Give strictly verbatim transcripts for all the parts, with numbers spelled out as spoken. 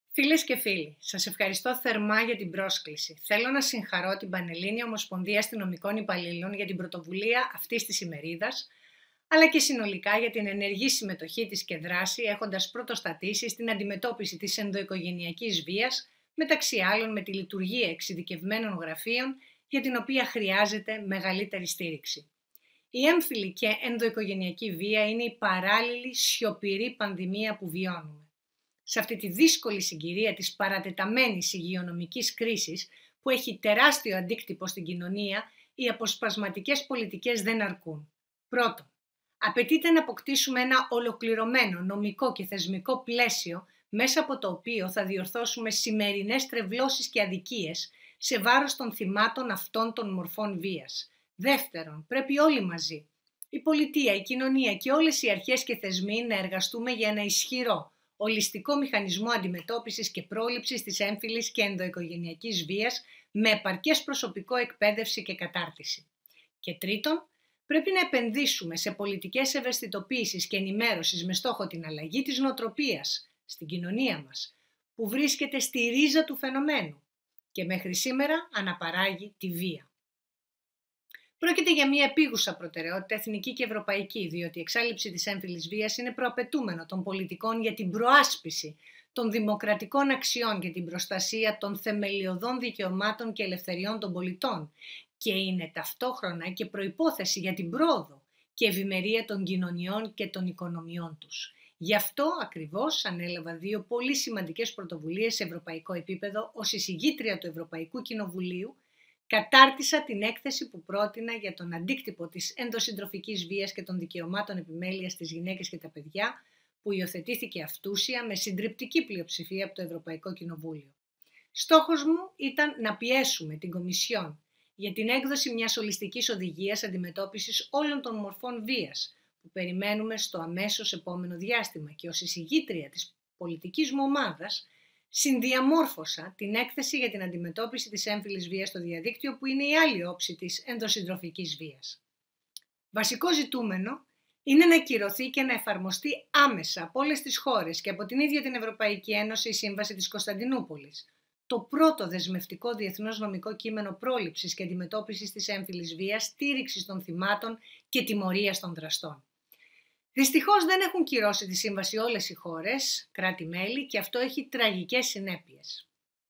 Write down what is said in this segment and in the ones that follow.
Φίλες και φίλοι, σας ευχαριστώ θερμά για την πρόσκληση. Θέλω να συγχαρώ την Πανελλήνια Ομοσπονδία Αστυνομικών Υπαλλήλων για την πρωτοβουλία αυτής της ημερίδας, αλλά και συνολικά για την ενεργή συμμετοχή της και δράση, έχοντας πρωτοστατήσει στην αντιμετώπιση της ενδοοικογενειακής βίας, μεταξύ άλλων με τη λειτουργία εξειδικευμένων γραφείων, για την οποία χρειάζεται μεγαλύτερη στήριξη. Η έμφυλη και ενδοοικογενειακή βία είναι η παράλληλη σιωπηρή πανδημία που βιώνουμε. Σε αυτή τη δύσκολη συγκυρία της παρατεταμένης υγειονομικής κρίσης που έχει τεράστιο αντίκτυπο στην κοινωνία, οι αποσπασματικές πολιτικές δεν αρκούν. Πρώτον, απαιτείται να αποκτήσουμε ένα ολοκληρωμένο νομικό και θεσμικό πλαίσιο μέσα από το οποίο θα διορθώσουμε σημερινές τρευλώσεις και αδικίες σε βάρος των θυμάτων αυτών των μορφών βίας. Δεύτερον, πρέπει όλοι μαζί, η πολιτεία, η κοινωνία και όλες οι αρχές και θεσμοί να εργαστούμε για ένα ισχυρό, ολιστικό μηχανισμό αντιμετώπισης και πρόληψης της έμφυλης και ενδοοικογενειακής βίας με επαρκές προσωπικό, εκπαίδευση και κατάρτιση. Και τρίτον, πρέπει να επενδύσουμε σε πολιτικές ευαισθητοποίησης και ενημέρωσης με στόχο την αλλαγή της νοοτροπίας στην κοινωνία μας, που βρίσκεται στη ρίζα του φαινομένου και μέχρι σήμερα αναπαράγει τη βία. Πρόκειται για μια επίγουσα προτεραιότητα εθνική και ευρωπαϊκή, διότι η εξάλληψη της έμφυλης βίας είναι προαπαιτούμενο των πολιτικών για την προάσπιση των δημοκρατικών αξιών και την προστασία των θεμελιωδών δικαιωμάτων και ελευθεριών των πολιτών και είναι ταυτόχρονα και προϋπόθεση για την πρόοδο και ευημερία των κοινωνιών και των οικονομιών τους. Γι' αυτό ακριβώς ανέλαβα δύο πολύ σημαντικές πρωτοβουλίες σε ευρωπαϊκό επίπεδο ως εισηγήτρια του Ευρωπαϊκού Κοινοβουλίου. Κατάρτισα την έκθεση που πρότεινα για τον αντίκτυπο της ενδοσυντροφικής βίας και των δικαιωμάτων επιμέλειας στις γυναίκες και τα παιδιά, που υιοθετήθηκε αυτούσια με συντριπτική πλειοψηφία από το Ευρωπαϊκό Κοινοβούλιο. Στόχος μου ήταν να πιέσουμε την Κομισιόν για την έκδοση μιας ολιστικής οδηγίας αντιμετώπισης όλων των μορφών βίας, που περιμένουμε στο αμέσως επόμενο διάστημα, και ως εισηγήτρια της πολιτικής μου ομάδας συνδιαμόρφωσα την έκθεση για την αντιμετώπιση της έμφυλης βίας στο διαδίκτυο, που είναι η άλλη όψη της ενδοσυντροφικής βίας. Βασικό ζητούμενο είναι να κυρωθεί και να εφαρμοστεί άμεσα από όλες τις χώρες και από την ίδια την Ευρωπαϊκή Ένωση η Σύμβαση της Κωνσταντινούπολης, το πρώτο δεσμευτικό διεθνώς νομικό κείμενο πρόληψης και αντιμετώπισης της έμφυλης βίας, στήριξης των θυμάτων και τιμωρίας των δραστών. Δυστυχώς δεν έχουν κυρώσει τη σύμβαση όλες οι χώρες, κράτη-μέλη, και αυτό έχει τραγικές συνέπειες.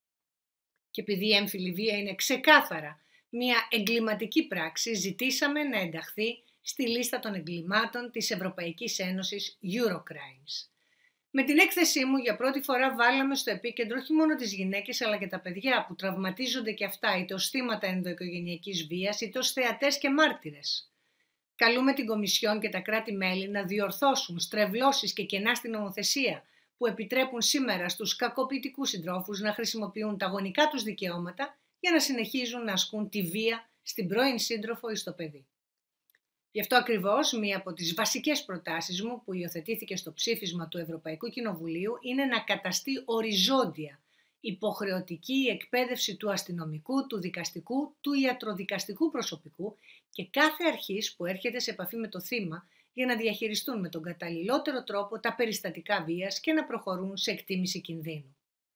Και επειδή η έμφυλη βία είναι ξεκάθαρα μια εγκληματική πράξη, ζητήσαμε να ενταχθεί στη λίστα των εγκλημάτων της Ευρωπαϊκής Ένωσης Eurocrimes. Με την έκθεσή μου για πρώτη φορά βάλαμε στο επίκεντρο όχι μόνο τις γυναίκες αλλά και τα παιδιά που τραυματίζονται και αυτά είτε ως θύματα ενδοοικογενειακής βίας είτε ως θεατές και μάρτυρες. Καλούμε την Κομισιόν και τα κράτη-μέλη να διορθώσουν στρεβλώσεις και κενά στην νομοθεσία που επιτρέπουν σήμερα στους κακοποιητικούς συντρόφους να χρησιμοποιούν τα γονικά τους δικαιώματα για να συνεχίζουν να ασκούν τη βία στην πρώην σύντροφο ή στο παιδί. Γι' αυτό ακριβώς μία από τις βασικές προτάσεις μου που υιοθετήθηκε στο ψήφισμα του Ευρωπαϊκού Κοινοβουλίου είναι να καταστεί οριζόντια υποχρεωτική η εκπαίδευση του αστυνομικού, του δικαστικού, του ιατροδικαστικού προσωπικού και κάθε αρχής που έρχεται σε επαφή με το θύμα για να διαχειριστούν με τον καταλληλότερο τρόπο τα περιστατικά βίας και να προχωρούν σε εκτίμηση κινδύνου.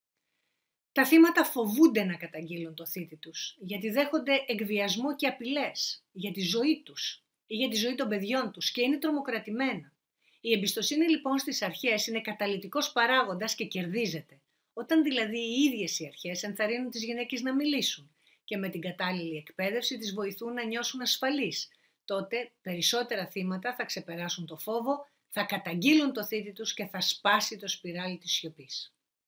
Τα θύματα φοβούνται να καταγγείλουν το θήτη τους, γιατί δέχονται εκβιασμό και απειλές για τη ζωή τους ή για τη ζωή των παιδιών τους και είναι τρομοκρατημένα. Η εμπιστοσύνη λοιπόν στις αρχές είναι καταλυτικός παράγοντας και κερδίζεται. Όταν δηλαδή οι ίδιες οι αρχές ενθαρρύνουν τις γυναίκες να μιλήσουν και με την κατάλληλη εκπαίδευση τις βοηθούν να νιώσουν ασφαλείς, τότε περισσότερα θύματα θα ξεπεράσουν το φόβο, θα καταγγείλουν το θήτη τους και θα σπάσει το σπιράλι της σιωπής.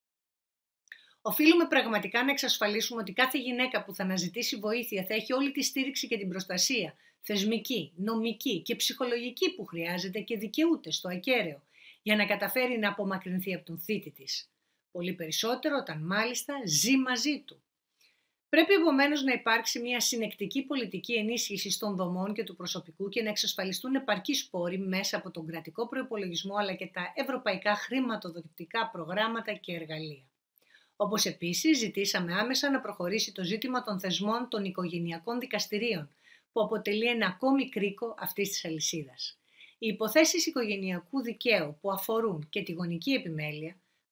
Οφείλουμε πραγματικά να εξασφαλίσουμε ότι κάθε γυναίκα που θα αναζητήσει βοήθεια θα έχει όλη τη στήριξη και την προστασία, θεσμική, νομική και ψυχολογική που χρειάζεται και δικαιούται στο ακέραιο, για να καταφέρει να απομακρυνθεί από τον θήτη της. Πολύ περισσότερο όταν μάλιστα ζει μαζί του. Πρέπει επομένως να υπάρξει μια συνεκτική πολιτική ενίσχυση των δομών και του προσωπικού και να εξασφαλιστούν επαρκείς πόροι μέσα από τον κρατικό προϋπολογισμό αλλά και τα ευρωπαϊκά χρηματοδοτικά προγράμματα και εργαλεία. Όπως επίσης ζητήσαμε άμεσα να προχωρήσει το ζήτημα των θεσμών των οικογενειακών δικαστηρίων, που αποτελεί ένα ακόμη κρίκο αυτής της αλυσίδας. Οι υποθέσεις οικογενειακού δικαίου που αφορούν και τη γονική επιμέλεια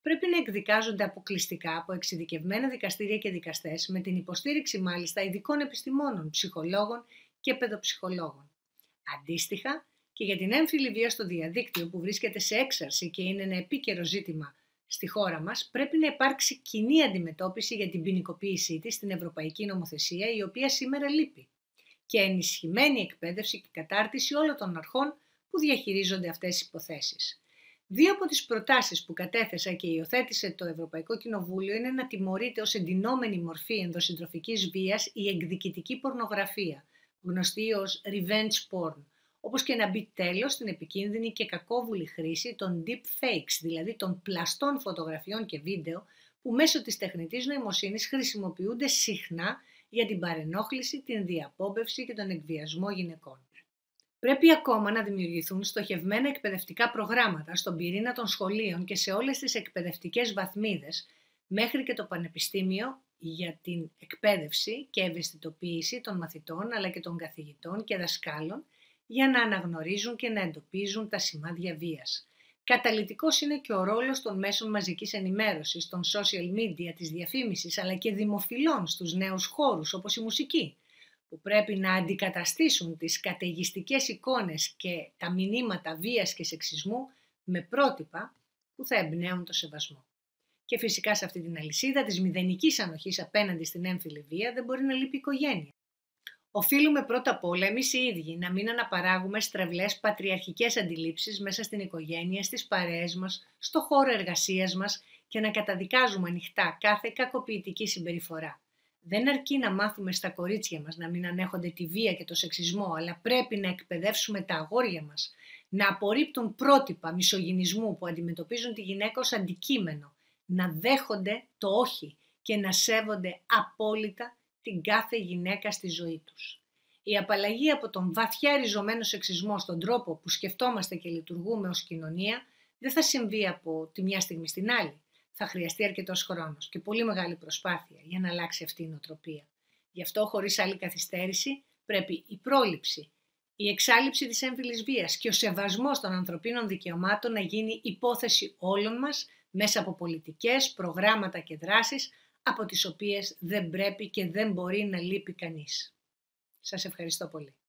πρέπει να εκδικάζονται αποκλειστικά από εξειδικευμένα δικαστήρια και δικαστές, με την υποστήριξη μάλιστα ειδικών επιστημόνων, ψυχολόγων και παιδοψυχολόγων. Αντίστοιχα, και για την έμφυλη βία στο διαδίκτυο που βρίσκεται σε έξαρση και είναι ένα επίκαιρο ζήτημα στη χώρα μας, πρέπει να υπάρξει κοινή αντιμετώπιση για την ποινικοποίησή της στην Ευρωπαϊκή Νομοθεσία, η οποία σήμερα λείπει, και ενισχυμένη εκπαίδευση και κατάρτιση όλων των αρχών που διαχειρίζονται αυτές τις υποθέσεις. Δύο από τις προτάσεις που κατέθεσα και υιοθέτησε το Ευρωπαϊκό Κοινοβούλιο είναι να τιμωρείται ως εντυνόμενη μορφή ενδοσυντροφικής βίας η εκδικητική πορνογραφία, γνωστή ως revenge porn, όπως και να μπει τέλος στην επικίνδυνη και κακόβουλη χρήση των deepfakes, δηλαδή των πλαστών φωτογραφιών και βίντεο που μέσω της τεχνητής νοημοσύνης χρησιμοποιούνται συχνά για την παρενόχληση, την διαπόμπευση και τον εκβιασμό γυναικών. Πρέπει ακόμα να δημιουργηθούν στοχευμένα εκπαιδευτικά προγράμματα στον πυρήνα των σχολείων και σε όλες τις εκπαιδευτικές βαθμίδες, μέχρι και το πανεπιστήμιο, για την εκπαίδευση και ευαισθητοποίηση των μαθητών αλλά και των καθηγητών και δασκάλων, για να αναγνωρίζουν και να εντοπίζουν τα σημάδια βίας. Καταλυτικός είναι και ο ρόλος των μέσων μαζικής ενημέρωσης, των social media, της διαφήμισης, αλλά και δημοφιλών στους νέους χώρους, όπως η μουσική, που πρέπει να αντικαταστήσουν τις καταιγιστικές εικόνες και τα μηνύματα βίας και σεξισμού με πρότυπα που θα εμπνέουν το σεβασμό. Και φυσικά σε αυτή την αλυσίδα της μηδενικής ανοχής απέναντι στην έμφυλη βία δεν μπορεί να λείπει η οικογένεια. Οφείλουμε πρώτα απ' όλα εμείς οι ίδιοι να μην αναπαράγουμε στρεβλές πατριαρχικές αντιλήψεις μέσα στην οικογένεια, στις παρέες μας, στο χώρο εργασίας μας και να καταδικάζουμε ανοιχτά κάθε κακοποιητική συμπεριφορά. Δεν αρκεί να μάθουμε στα κορίτσια μας να μην ανέχονται τη βία και το σεξισμό, αλλά πρέπει να εκπαιδεύσουμε τα αγόρια μας να απορρίπτουν πρότυπα μισογυνισμού που αντιμετωπίζουν τη γυναίκα ως αντικείμενο, να δέχονται το όχι και να σέβονται απόλυτα την κάθε γυναίκα στη ζωή τους. Η απαλλαγή από τον βαθιά ριζωμένο σεξισμό στον τρόπο που σκεφτόμαστε και λειτουργούμε ως κοινωνία δεν θα συμβεί από τη μια στιγμή στην άλλη. Θα χρειαστεί αρκετός χρόνος και πολύ μεγάλη προσπάθεια για να αλλάξει αυτή η νοοτροπία. Γι' αυτό, χωρίς άλλη καθυστέρηση, πρέπει η πρόληψη, η εξάλειψη της έμφυλης βίας και ο σεβασμός των ανθρωπίνων δικαιωμάτων να γίνει υπόθεση όλων μας μέσα από πολιτικές, προγράμματα και δράσεις, από τις οποίες δεν πρέπει και δεν μπορεί να λείπει κανείς. Σας ευχαριστώ πολύ.